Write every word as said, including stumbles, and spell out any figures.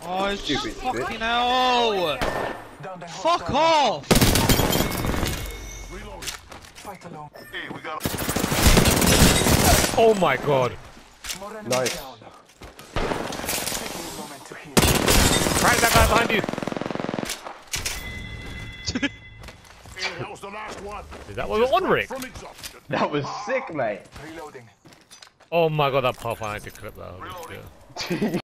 Oh, Stupid fucking bitch. hell! Fuck off! Fight alone. Hey, we got. Oh my god. Nice. Crack that guy behind you. Hey, that was the last one. Is that what we're on, Rick? From exhaustion. That was sick, mate. Reloading. Oh my god, that pathfinder clip though. Reloading. Yeah.